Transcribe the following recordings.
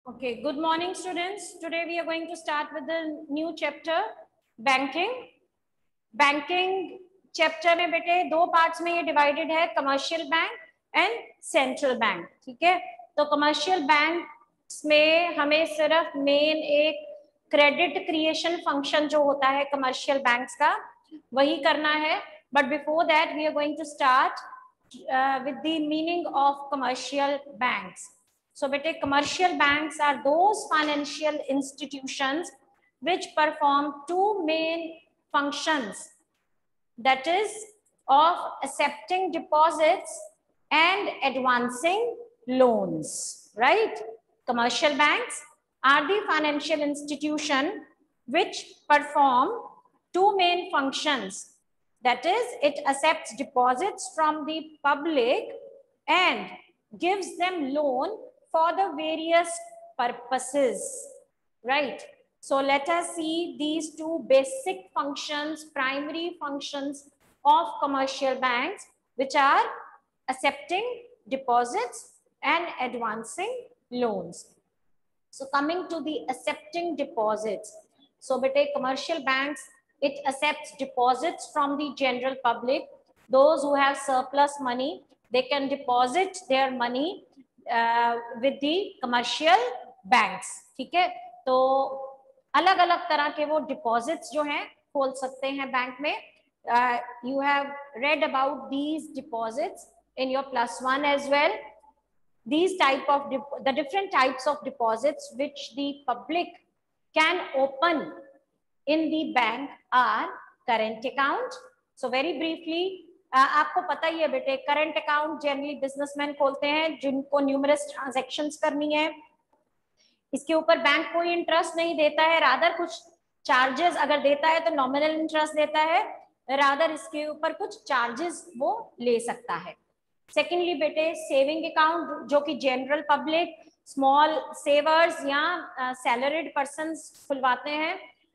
Okay, good morning students. Today we are going to start with the new chapter, banking. Banking chapter में बेटे दो parts में ये divided है, commercial bank and central bank. ठीक है, तो कमर्शियल बैंक्स में हमें सिर्फ मेन एक क्रेडिट क्रिएशन फंक्शन जो होता है कमर्शियल बैंक्स का वही करना है. But before that we are going to start with the meaning of commercial banks. So bete commercial banks are those financial institutions which perform two main functions, that is of accepting deposits and advancing loans, right? Commercial banks are the financial institution which perform two main functions, that is it accepts deposits from the public and gives them loan for the various purposes, right? So let us see these two basic functions, primary functions of commercial banks, which are accepting deposits and advancing loans. So coming to the accepting deposits, so bete commercial banks, it accepts deposits from the general public. Those who have surplus money, they can deposit their money with the commercial banks. ठीक है, तो अलग अलग तरह के वो deposits जो हैं खोल सकते हैं बैंक में. You have read about these deposits in your +1 as well. These type of the different types of deposits which the public can open in the bank are current account. So very briefly, आपको पता ही है बेटे, current account generally businessman खोलते हैं जिनको numerous transactions करनी है. इसके ऊपर बैंक कोई इंटरेस्ट नहीं देता है, रादर कुछ चार्जेस अगर देता है तो नॉमिनल इंटरेस्ट देता है, रादर इसके ऊपर कुछ चार्जेस वो ले सकता है. सेकेंडली बेटे सेविंग अकाउंट, जो कि जनरल पब्लिक, स्मॉल सेवर्स या सैलरीड पर्संस खुलवाते हैं.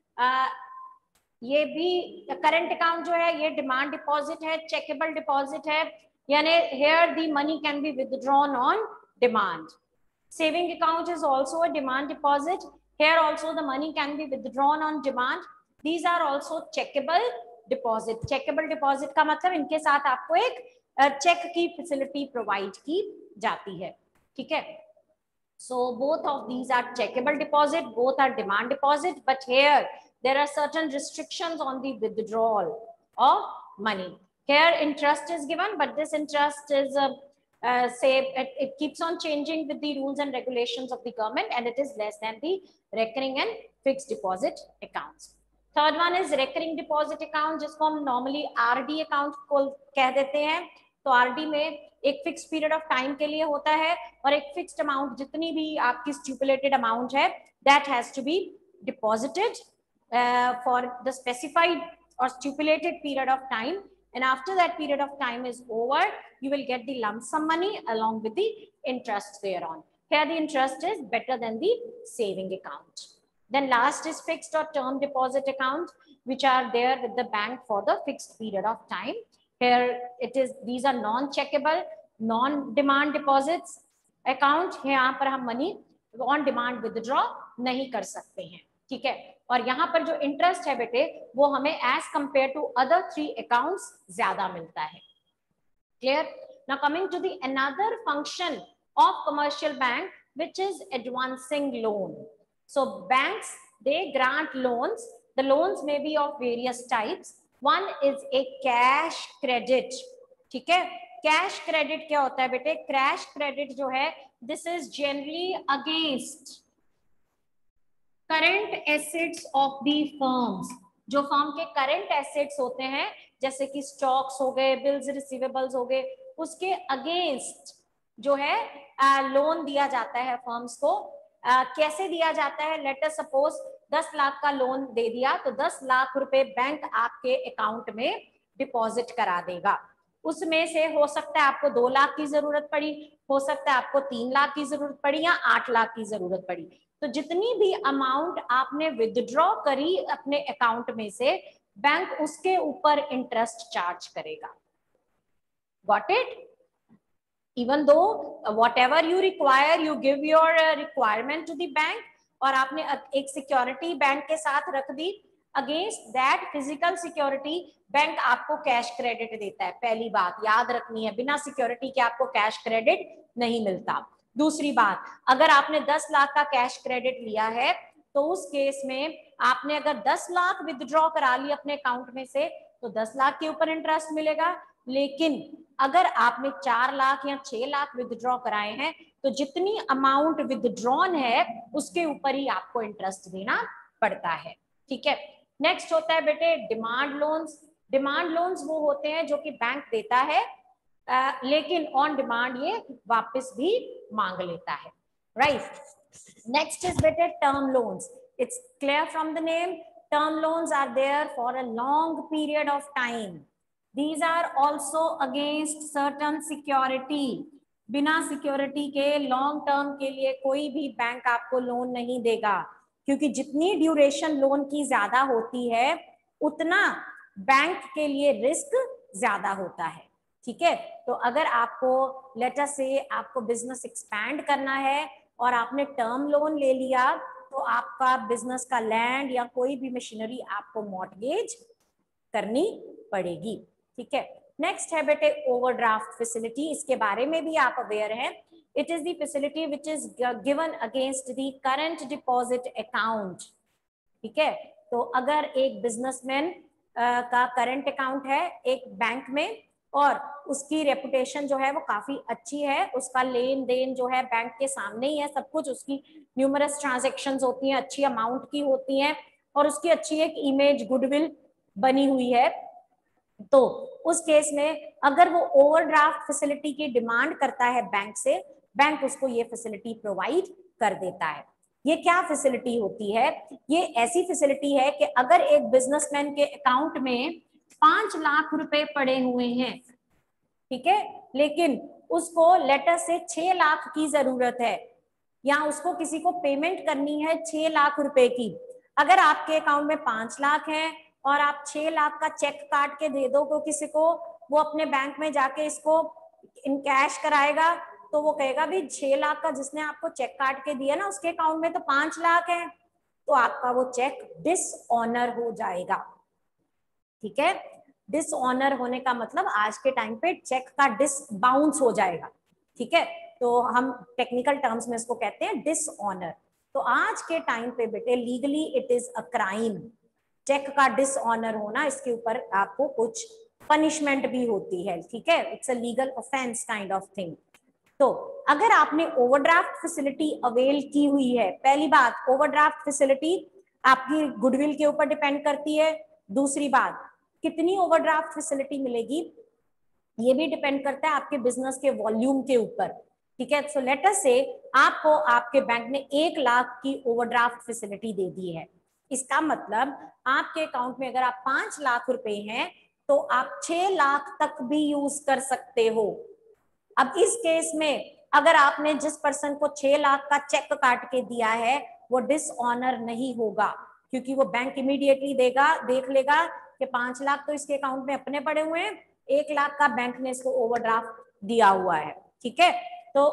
ये भी करंट अकाउंट जो है ये डिमांड डिपॉजिट है, चेकेबल डिपॉजिट है, यानी here the money can be withdrawn on demand. Saving account is also a demand deposit, here also the money can be withdrawn on demand. These are also chequable deposit. Chequable deposit का मतलब इनके साथ आपको एक check की facility provide की जाती है. ठीक है, so both of these are checkable deposit, both are demand deposit, but here there are certain restrictions on the withdrawal of money. Here interest is given, but this interest is say it keeps on changing with the rules and regulations of the government, and it is less than the recurring and fixed deposit accounts. Third one is recurring deposit account, जिसको हम normally RD account को कह देते हैं. तो RD में एक fix period of time के लिए होता है और एक फिक्स्ड अमाउंट, जितनी भी आपकी स्टिपुलेटेड अमाउंट है, that has to be deposited for the specified और stipulated period of time, and after that period of time is over, you will get the lump sum money along with the interest thereon. Here the interest is better than the saving account. Then last is fixed or term deposit account, which are there with the bank for the fixed period of time. Here it is, these are non-checkable, non-demand deposits account. यहाँ पर हम money on demand withdraw नहीं कर सकते हैं. ठीक है, और यहाँ पर जो इंटरेस्ट है बेटे वो हमें as compare to other 3 accounts ज्यादा मिलता है. Clear? Now coming to the another function of commercial bank, which is advancing loan. So banks, they grant loans. The loans may be of various types. One is a cash credit. ठीक है, cash credit क्या होता है बेटे? Cash credit जो है, this is generally against current assets of the firms. जो firm के करंट एसेट्स होते हैं, जैसे कि स्टॉक्स हो गए, बिल्स रिसीवेबल्स हो गए, उसके अगेंस्ट जो है लोन दिया जाता है फर्म्स को. कैसे दिया जाता है? लेट अस सपोज 10 लाख का लोन दे दिया, तो 10 लाख रुपए बैंक आपके अकाउंट में डिपॉजिट करा देगा. उसमें से हो सकता है आपको 2 लाख की जरूरत पड़ी, हो सकता है आपको 3 लाख की जरूरत पड़ी या 8 लाख की जरूरत पड़ी. तो जितनी भी अमाउंट आपने विदड्रॉ करी अपने अकाउंट में से, बैंक उसके ऊपर इंटरेस्ट चार्ज करेगा. Got it? Even though whatever you require you give your requirement to the bank, और आपने एक सिक्योरिटी बैंक के साथ रख दी, against that physical security bank आपको कैश क्रेडिट देता है। पहली बात याद रखनी है, बिना सिक्योरिटी के आपको कैश क्रेडिट नहीं मिलता। दूसरी बात, अगर आपने 10 लाख का कैश क्रेडिट लिया है तो उस केस में आपने अगर 10 लाख विथड्रॉ करा ली अपने अकाउंट में से तो 10 लाख के ऊपर इंटरेस्ट मिलेगा, लेकिन अगर आपने 4 लाख या 6 लाख विथड्रॉ कराए हैं तो जितनी अमाउंट विथड्रॉन है उसके ऊपर ही आपको इंटरेस्ट देना पड़ता है। ठीक है, नेक्स्ट होता है बेटे डिमांड लोन्स। डिमांड लोन्स वो होते हैं जो कि बैंक देता है लेकिन ऑन डिमांड ये वापस भी मांग लेता है, राइट। नेक्स्ट इज बेटे term loans. It's clear from the name, term loans are there for a long period of time. These are also against certain security. बिना सिक्योरिटी के लॉन्ग टर्म के लिए कोई भी बैंक आपको लोन नहीं देगा, क्योंकि जितनी ड्यूरेशन लोन की ज्यादा होती है उतना बैंक के लिए रिस्क ज्यादा होता है। ठीक है, तो अगर आपको लेट अस से आपको बिजनेस एक्सपैंड करना है और आपने टर्म लोन ले लिया तो आपका बिजनेस का लैंड या कोई भी मशीनरी आपको मॉर्टगेज करनी पड़ेगी। ठीक है, नेक्स्ट है बेटे ओवरड्राफ्ट फैसिलिटी। इसके बारे में भी आप अवेयर हैं। It is the facility which is given against the current deposit account. ठीक है, तो अगर एक बिजनेसमैन का करंट अकाउंट है एक बैंक में और उसकी रेपुटेशन जो है वो काफी अच्छी है, उसका लेन देन जो है बैंक के सामने ही है सब कुछ, उसकी न्यूमरस ट्रांजैक्शंस होती हैं, अच्छी अमाउंट की होती हैं और उसकी अच्छी एक इमेज गुडविल बनी हुई है, तो उस केस में अगर वो ओवरड्राफ्ट फैसिलिटी की डिमांड करता है बैंक से, बैंक उसको ये फैसिलिटी प्रोवाइड कर देता है। ये क्या फैसिलिटी होती है? ये ऐसी फैसिलिटी है कि अगर एक बिजनेसमैन के अकाउंट में 5 लाख रुपए पड़े हुए हैं, ठीक है, लेकिन उसको लेटर से 6 लाख की जरूरत है या उसको किसी को पेमेंट करनी है 6 लाख रुपए की, अगर आपके अकाउंट में 5 लाख है और आप 6 लाख का चेक काट के दे दो किसी को, वो अपने बैंक में जाके इसको इन कैश कराएगा तो वो कहेगा भी 6 लाख का जिसने आपको चेक काट के दिया ना उसके अकाउंट में तो 5 लाख है, तो आपका वो चेक डिसऑनर हो जाएगा। ठीक है, डिसऑनर होने का मतलब आज के टाइम पे चेक का बाउंस हो जाएगा। ठीक है, तो हम टेक्निकल टर्म्स में इसको कहते हैं डिसऑनर। तो आज के टाइम पे बेटे legally it is a crime, cheque का डिसऑनर होना, इसके ऊपर आपको कुछ पनिशमेंट भी होती है। ठीक है, it's a legal offence kind of thing. तो अगर आपने ओवरड्राफ्ट फैसिलिटी अवेल की हुई है, पहली बात ओवरड्राफ्ट फैसिलिटी आपकी गुडविल के ऊपर डिपेंड करती है। दूसरी बात कितनी ओवरड्राफ्ट फैसिलिटी मिलेगी ये भी डिपेंड करता है आपके बिजनेस के वॉल्यूम के ऊपर। ठीक है, सो लेट अस से आपको आपके बैंक ने 1 लाख की ओवरड्राफ्ट फैसिलिटी दे दी है, इसका मतलब आपके अकाउंट में अगर आप 5 लाख रुपए हैं तो आप 6 लाख तक भी यूज कर सकते हो। अब इस केस में अगर आपने जिस पर्सन को 6 लाख का चेक काट के दिया है वो डिसऑनर नहीं होगा, क्योंकि वो बैंक इमीडिएटली देख लेगा कि 5 लाख तो इसके अकाउंट में अपने पड़े हुए हैं, 1 लाख का बैंक ने इसको ओवरड्राफ्ट दिया हुआ है। ठीक है, तो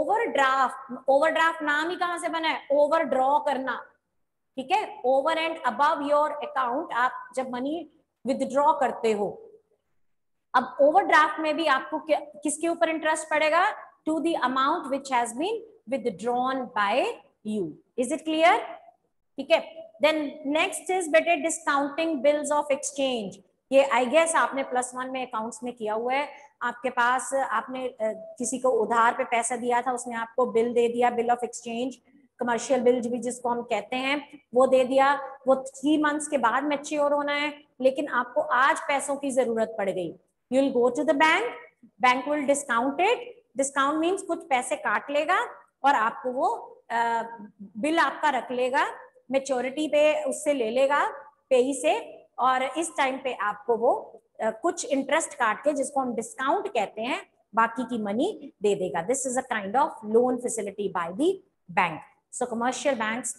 ओवरड्राफ्ट नाम ही कहां से बना है? ओवर ड्रॉ करना। ठीक है, over and above your account आप जब मनी विदड्रॉ करते हो। अब ओवरड्राफ्ट में भी आपको किसके ऊपर इंटरेस्ट पड़ेगा? To the amount which has been withdrawn by you. Is it clear? ठीक है, देन नेक्स्ट इज बेटे डिस्काउंटिंग बिल्स ऑफ एक्सचेंज। ये आई गेस आपने +1 में अकाउंट्स में किया हुआ है। आपके पास आपने किसी को उधार पे पैसा दिया था, उसने आपको बिल दे दिया, bill of exchange, commercial bill भी जिसको हम कहते हैं, वो दे दिया। वो 3 मंथ्स के बाद मैच्योर होना है, लेकिन आपको आज पैसों की जरूरत पड़ गई। You will go to the bank, bank will discount it. Discount means कुछ पैसे काट लेगा और आपको वो बिल आपका रख लेगा, मेच्योरिटी पे उससे ले लेगा पेई से, और इस टाइम पे आपको वो कुछ इंटरेस्ट काट के, जिसको हम डिस्काउंट कहते हैं, बाकी की मनी दे देगा। This is a kind of loan facility by the bank. So commercial banks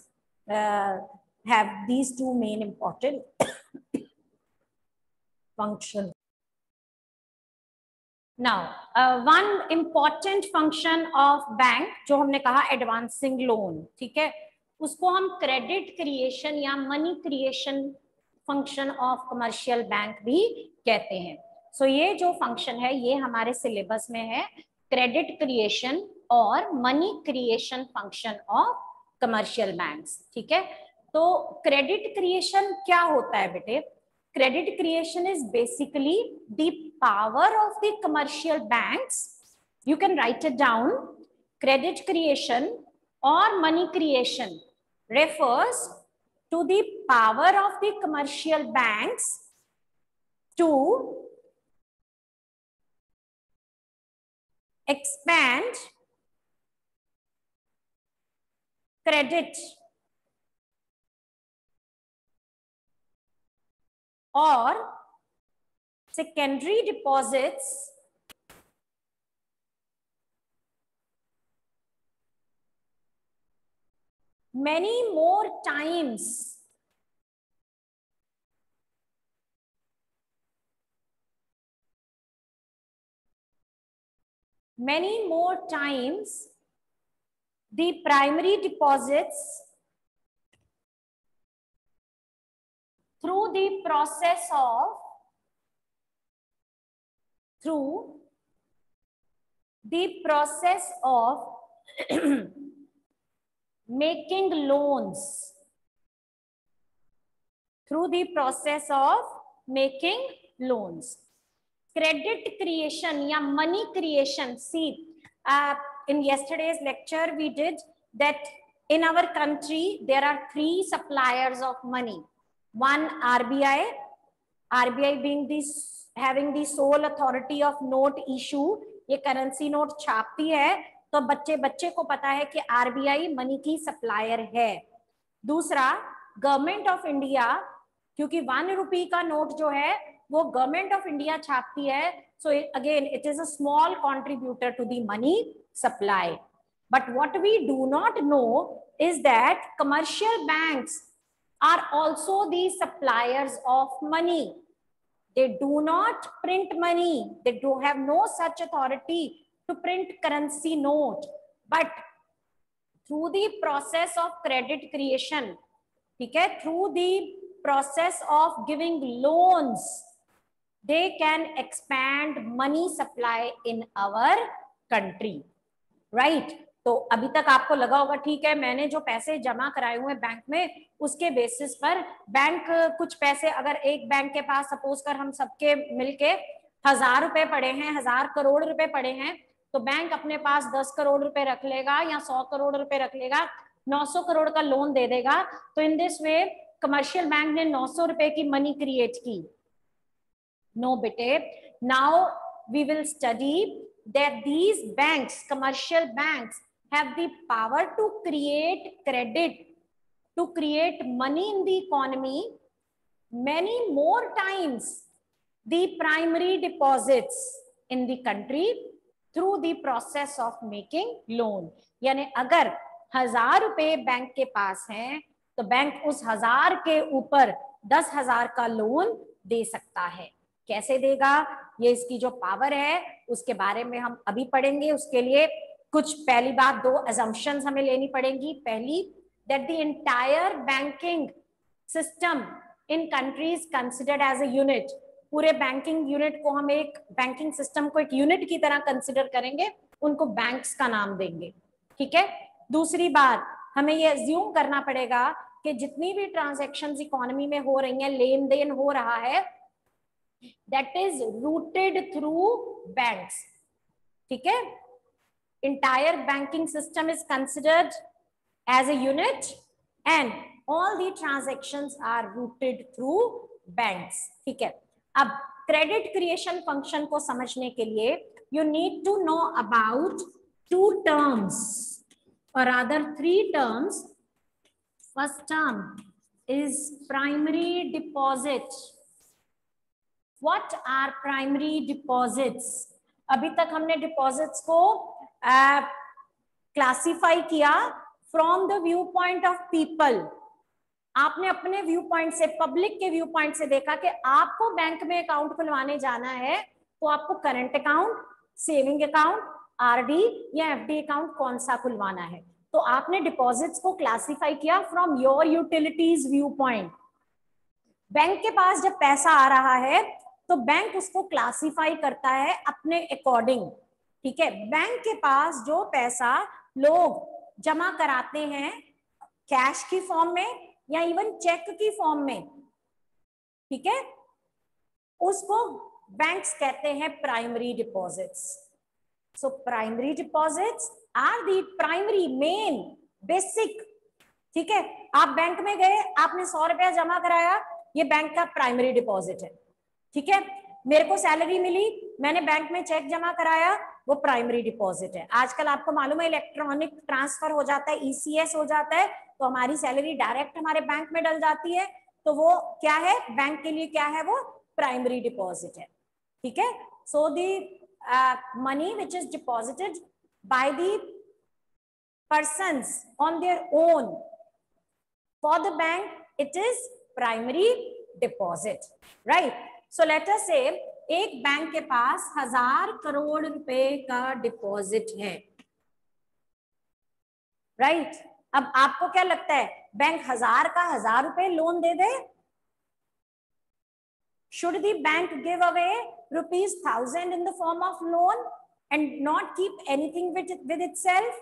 have these 2 main important functions. Now one important function of bank जो हमने कहा एडवांसिंग लोन, ठीक है, उसको हम क्रेडिट क्रिएशन या money creation function of commercial bank भी कहते हैं। सो ये जो फंक्शन है ये हमारे सिलेबस में है, क्रेडिट क्रिएशन और money creation function of commercial banks, ठीक है। तो क्रेडिट क्रिएशन क्या होता है बेटे? Credit creation is basically the power of the commercial banks. You can write it down. Credit creation or money creation refers to the power of the commercial banks to expand credit or secondary deposits many more times the primary deposits through the process of making loans, through the process of making loans. Credit creation या money creation, see in yesterday's lecture we did that in our country there are 3 suppliers of money. One, RBI being having the sole authority of note issue, ये currency note छापती है, तो बच्चे को पता है कि RBI मनी की सप्लायर है। दूसरा, गवर्नमेंट ऑफ इंडिया, क्योंकि 1 रुपये का नोट जो है वो गवर्नमेंट ऑफ इंडिया छापती है, so again it is a small contributor to the money supply. But what we do not know is that commercial banks are also the suppliers of money. They do not print money. They do have no such authority to print currency note. But through the process of credit creation, ठीक है, through the process of giving loans, they can expand money supply in our country, right? तो अभी तक आपको लगा होगा ठीक है, मैंने जो पैसे जमा कराए हुए बैंक में उसके बेसिस पर बैंक कुछ पैसे, अगर एक बैंक के पास सपोज कर हम सबके मिलके 1000 रुपए पड़े हैं, 1000 करोड़ रुपए पड़े हैं, तो बैंक अपने पास 10 करोड़ रुपए रख लेगा या 100 करोड़ रुपए रख लेगा, 900 करोड़ का लोन दे देगा। तो in this way commercial bank ने 900 रुपए की मनी क्रिएट की। नो बेटे, now we will study that these banks, commercial banks, have the power to create credit, to create money in the economy many more times the primary deposits in the country through the process of making loan. यानी अगर 1000 रुपए bank के पास हैं तो bank उस 1000 के ऊपर 10,000 का लोन दे सकता है। कैसे देगा, ये इसकी जो पावर है उसके बारे में हम अभी पढ़ेंगे। उसके लिए कुछ पहली बात 2 assumptions हमें लेनी पड़ेंगी। पहली, that the entire banking system in country is considered as a unit. पूरे बैंकिंग यूनिट को हम एक बैंकिंग सिस्टम को एक यूनिट की तरह कंसिडर करेंगे, उनको बैंक्स का नाम देंगे, ठीक है। दूसरी बात, हमें ये अज्यूम करना पड़ेगा कि जितनी भी ट्रांजैक्शंस इकोनॉमी में हो रही हैं, लेन देन हो रहा है, that is rooted through banks, ठीक है। Entire banking system is considered as a unit and all the transactions are rooted through banks, ठीक है। अब क्रेडिट क्रिएशन फंक्शन को समझने के लिए you need to know about 2 terms or rather 3 terms. First term is primary deposit. What are primary deposits? अभी तक हमने डिपॉजिट्स को क्लासिफाई किया from the view point of people. आपने अपने व्यू पॉइंट से, पब्लिक के व्यू पॉइंट से देखा कि आपको बैंक में अकाउंट खुलवाने जाना है तो आपको current account, saving account, RD या एफडी अकाउंट कौन सा खुलवाना है। तो आपने डिपॉजिट्स को क्लासिफाई किया from your utilities view point. Bank के पास जब पैसा आ रहा है तो बैंक उसको क्लासिफाई करता है अपने अकॉर्डिंग, ठीक है। बैंक के पास जो पैसा लोग जमा कराते हैं कैश की फॉर्म में या इवन चेक की फॉर्म में, ठीक है, उसको बैंक्स कहते हैं primary deposits. So primary deposits are the primary main basic, ठीक है। आप बैंक में गए, आपने 100 रुपया जमा कराया, ये बैंक का प्राइमरी डिपॉजिट है, ठीक है। मेरे को सैलरी मिली, मैंने बैंक में चेक जमा कराया, वो प्राइमरी डिपॉजिट है। आजकल आपको मालूम है इलेक्ट्रॉनिक ट्रांसफर हो जाता है, ईसीएस हो जाता है, तो हमारी सैलरी डायरेक्ट हमारे बैंक में डल जाती है, तो वो क्या है, बैंक के लिए क्या है, वो प्राइमरी डिपॉजिट है, ठीक है। So the money which is deposited by the persons on their own for the bank, it is primary deposit, right? So let us say एक बैंक के पास 1000 करोड़ रुपए का डिपॉजिट है, राइट? अब आपको क्या लगता है, बैंक 1000 का 1000 रुपए लोन दे दे? Should the bank give away rupees 1000 in the form of loan and not keep anything with itself?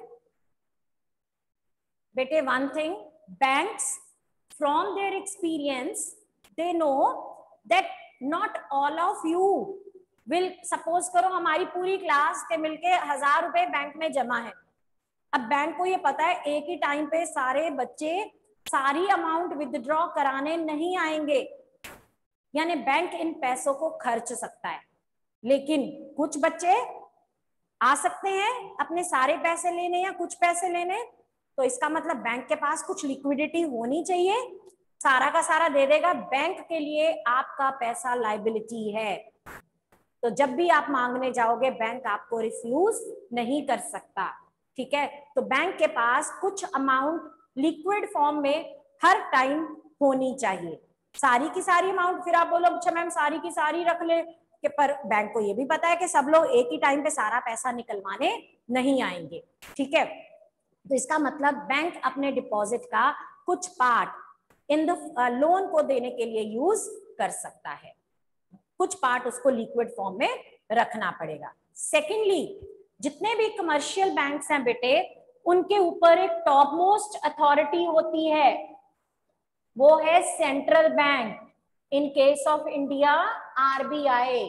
Bete, one thing, banks from their experience they know that not all of you will, suppose करो हमारी पूरी class के मिलके 1000 रुपए bank में जमा है। अब बैंक को ये पता है एक ही टाइम पे सारे बच्चे सारी अमाउंट विथड्रॉ कराने नहीं आएंगे, यानी बैंक इन पैसों को खर्च सकता है, लेकिन कुछ बच्चे आ सकते हैं अपने सारे पैसे लेने या कुछ पैसे लेने, तो इसका मतलब बैंक के पास कुछ लिक्विडिटी होनी चाहिए। सारा का सारा दे देगा, बैंक के लिए आपका पैसा लायबिलिटी है, तो जब भी आप मांगने जाओगे बैंक आपको रिफ्यूज नहीं कर सकता, ठीक है। तो बैंक के पास कुछ अमाउंट लिक्विड फॉर्म में हर टाइम होनी चाहिए, सारी की सारी अमाउंट। फिर आप बोलो अच्छा मैम सारी की सारी रख ले, कि पर बैंक को ये भी पता है कि सब लोग एक ही टाइम पे सारा पैसा निकलवाने नहीं आएंगे, ठीक है। तो इसका मतलब बैंक अपने डिपॉजिट का कुछ पार्ट इन द लोन को देने के लिए यूज कर सकता है, कुछ पार्ट उसको लिक्विड फॉर्म में रखना पड़ेगा। सेकेंडली, जितने भी कमर्शियल बैंक्स हैं बेटे, उनके ऊपर एक टॉप मोस्ट अथॉरिटी होती है, वो है central bank, in case of India RBI.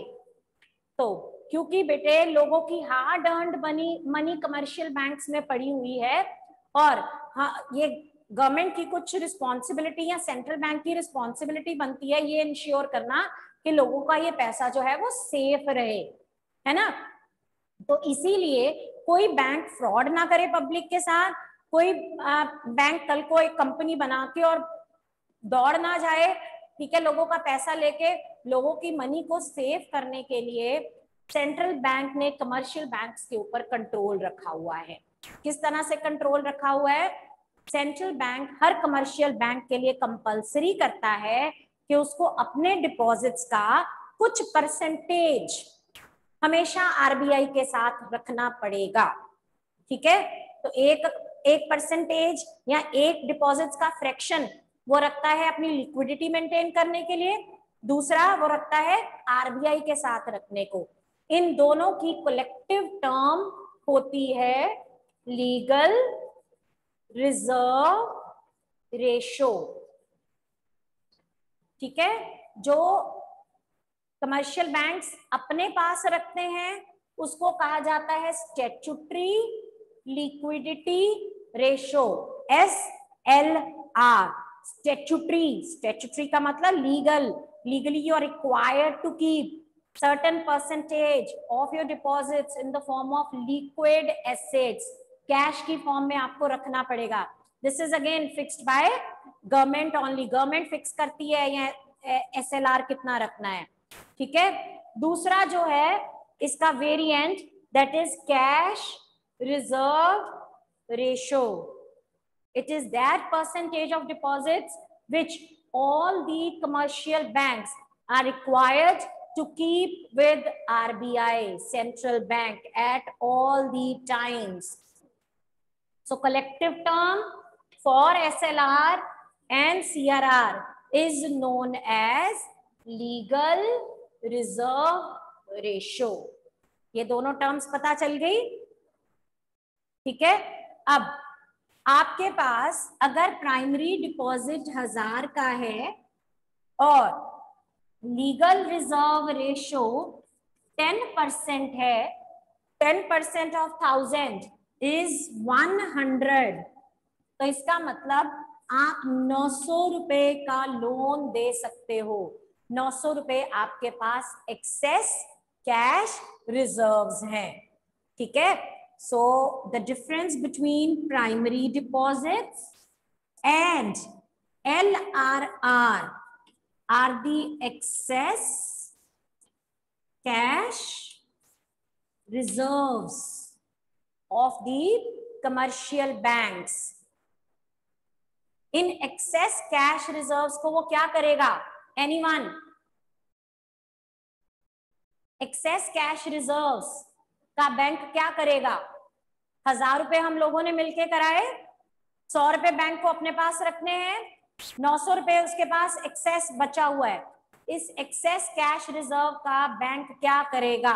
तो क्योंकि बेटे लोगों की hard earned money commercial banks में पड़ी हुई है, और हाँ ये गवर्नमेंट की कुछ रिस्पॉन्सिबिलिटी या सेंट्रल बैंक की रिस्पॉन्सिबिलिटी बनती है ये इंश्योर करना कि लोगों का ये पैसा जो है वो सेफ रहे, है ना। तो इसीलिए कोई बैंक फ्रॉड ना करे पब्लिक के साथ, कोई बैंक कल को एक कंपनी बना के और दौड़ ना जाए, ठीक है, लोगों का पैसा लेके। लोगों की मनी को सेव करने के लिए सेंट्रल बैंक ने कमर्शियल बैंक्स के ऊपर कंट्रोल रखा हुआ है। किस तरह से कंट्रोल रखा हुआ है? सेंट्रल बैंक हर कमर्शियल बैंक के लिए कंपलसरी करता है कि उसको अपने डिपॉजिट्स का कुछ परसेंटेज हमेशा आरबीआई के साथ रखना पड़ेगा, ठीक है। तो एक परसेंटेज या एक डिपॉजिट्स का फ्रैक्शन वो रखता है अपनी लिक्विडिटी मेंटेन करने के लिए, दूसरा वो रखता है आरबीआई के साथ रखने को। इन दोनों की कलेक्टिव टर्म होती है लीगल रिजर्व रेशो, ठीक है। जो कमर्शियल बैंक्स अपने पास रखते हैं उसको कहा जाता है statutory liquidity ratio, SLR। Statutory का मतलब legally you are required to keep certain percentage of your deposits in the form of liquid assets, cash की फॉर्म में आपको रखना पड़ेगा। This is again fixed by government only, government fix करती है या SLR कितना रखना है, ठीक है। दूसरा जो है इसका variant that is cash reserve ratio, it is that percentage of deposits which all the commercial banks are required to keep with RBI, central bank, at all the times. So collective term for SLR and CRR is known as legal reserve ratio. ये दोनों terms पता चल गई, ठीक है। अब आपके पास अगर प्राइमरी डिपॉजिट 1000 का है और लीगल रिजर्व रेशो 10% है, 10% ऑफ 1000 इज 100, तो इसका मतलब आप 900 रुपए का लोन दे सकते हो। 900 रुपए आपके पास एक्सेस कैश रिजर्व्स हैं, ठीक है। So the difference between primary deposits and LRR are the excess cash reserves of the commercial banks. In excess cash reserves को वो क्या करेगा? Anyone? excess cash reserves का बैंक क्या करेगा? 1000 रुपए हम लोगों ने मिलके कराए, 100 रुपए बैंक को अपने पास रखने हैं, 900 रुपए उसके पास एक्सेस बचा हुआ है। इस एक्सेस कैश रिजर्व का बैंक क्या करेगा?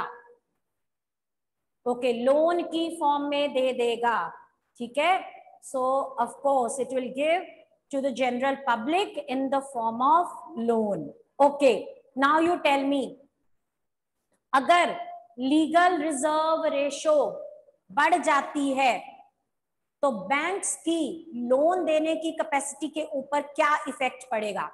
ओके, लोन की फॉर्म में दे देगा, ठीक है। So of course it will give to the general public in the form of loan. Okay, now you tell me, अगर लीगल रिजर्व रेशो बढ़ जाती है तो बैंक्स की लोन देने की कैपेसिटी के ऊपर क्या इफेक्ट पड़ेगा?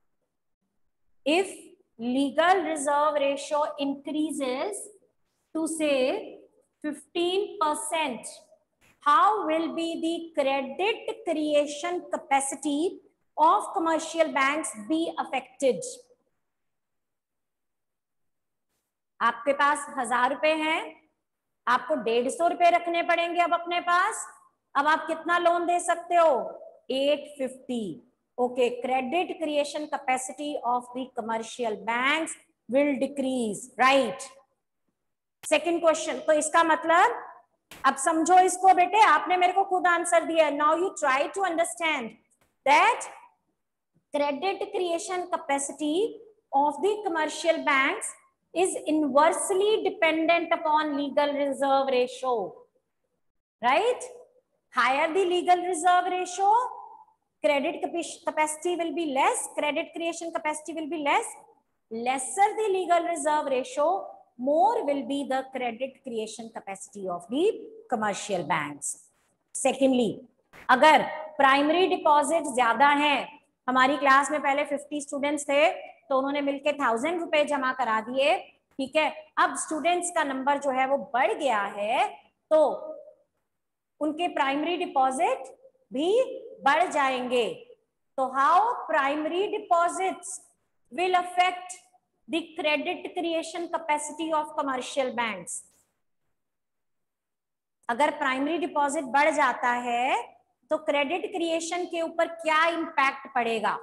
If legal reserve ratio increases to say 15%, how will be the credit creation capacity of commercial banks be affected? आपके पास 1000 रुपए हैं, आपको 150 रुपए रखने पड़ेंगे अब अपने पास। अब आप कितना लोन दे सकते हो? 850। Okay, credit creation capacity of the commercial banks will decrease, right. Second question, तो इसका मतलब अब समझो इसको बेटे, आपने मेरे को खुद आंसर दिया। Now you try to understand that credit creation capacity of the commercial banks is inversely dependent upon legal reserve ratio, right? Higher the legal reserve ratio, credit capacity will be less, credit creation capacity will be less. Lesser the legal reserve ratio, more will be the credit creation capacity of the commercial banks. Secondly, अगर primary deposit ज्यादा है, हमारी class में पहले 50 students थे तो उन्होंने मिलके 1000 रुपए जमा करा दिए, ठीक है। अब स्टूडेंट्स का नंबर जो है वो बढ़ गया है तो उनके प्राइमरी डिपॉजिट भी बढ़ जाएंगे। तो how primary deposits will affect the credit creation capacity of commercial banks? अगर प्राइमरी डिपॉजिट बढ़ जाता है तो क्रेडिट क्रिएशन के ऊपर क्या इंपैक्ट पड़ेगा?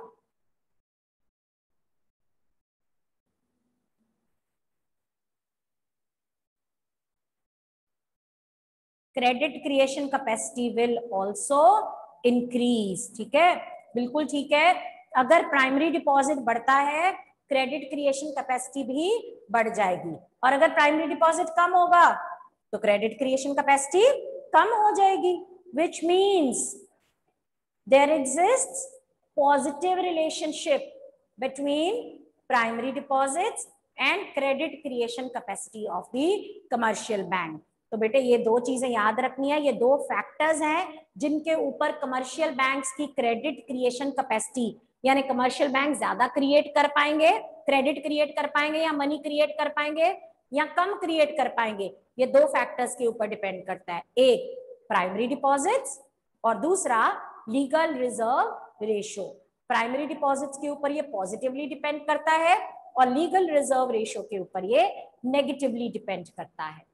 Credit creation capacity will also increase, ठीक है, बिल्कुल ठीक है। अगर प्राइमरी डिपॉजिट बढ़ता है क्रेडिट क्रिएशन कैपेसिटी भी बढ़ जाएगी, और अगर प्राइमरी डिपॉजिट कम होगा तो क्रेडिट क्रिएशन कैपेसिटी कम हो जाएगी, which means there exists positive relationship between primary deposits and credit creation capacity of the commercial bank. तो बेटे ये दो चीजें याद रखनी है, ये दो फैक्टर्स हैं जिनके ऊपर कमर्शियल बैंक्स की क्रेडिट क्रिएशन कैपेसिटी, यानी कमर्शियल बैंक ज्यादा क्रिएट कर पाएंगे, क्रेडिट क्रिएट कर पाएंगे या मनी क्रिएट कर पाएंगे या कम क्रिएट कर पाएंगे, ये दो फैक्टर्स के ऊपर डिपेंड करता है। एक प्राइमरी डिपॉजिट्स और दूसरा legal reserve ratio. Primary deposits के ऊपर ये पॉजिटिवली डिपेंड करता है और लीगल रिजर्व रेशो के ऊपर ये नेगेटिवली डिपेंड करता है।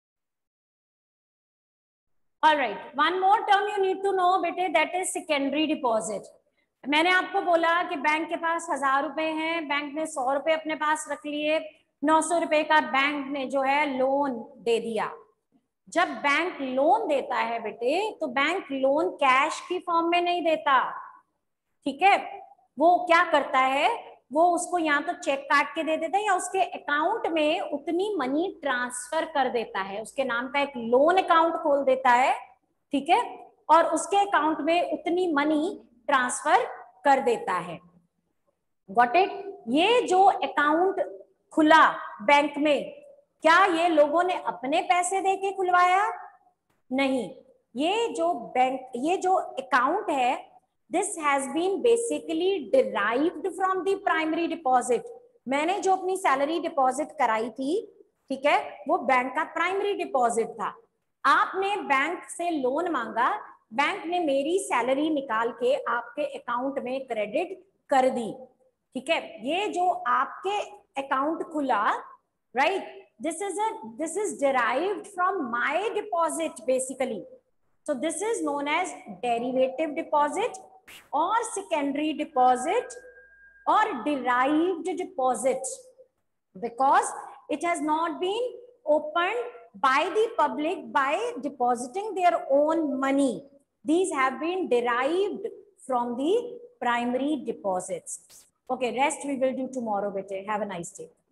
All right, one more term you need to know बेटे, that is secondary deposit. मैंने आपको बोला कि बैंक के पास 1000 रुपए हैं, बैंक ने 100 रुपए अपने पास रख लिए, 900 रुपए का बैंक ने जो है लोन दे दिया। जब बैंक लोन देता है बेटे तो बैंक लोन कैश की फॉर्म में नहीं देता, ठीक है। वो क्या करता है, वो उसको या तो चेक काट के दे देता है या उसके अकाउंट में उतनी मनी ट्रांसफर कर देता है, उसके नाम का एक लोन अकाउंट खोल देता है, ठीक है, और उसके अकाउंट में उतनी मनी ट्रांसफर कर देता है। Got it. ये जो अकाउंट खुला बैंक में, क्या ये लोगों ने अपने पैसे देके खुलवाया? नहीं। ये जो बैंक, ये जो अकाउंट है, this has been basically derived from the primary deposit. मैंने जो अपनी सैलरी डिपॉजिट कराई थी, ठीक है, वो बैंक का प्राइमरी डिपॉजिट था। आपने बैंक से लोन मांगा, बैंक ने मेरी सैलरी निकाल के आपके अकाउंट में क्रेडिट कर दी, ठीक है। ये जो आपके अकाउंट खुला, right, this is derived from my deposit basically. So this is known as derivative deposit or secondary deposit or derived deposit, because it has not been opened by the public by depositing their own money. These have been derived from the primary deposits. Okay, rest we will do tomorrow, bete. Have a nice day.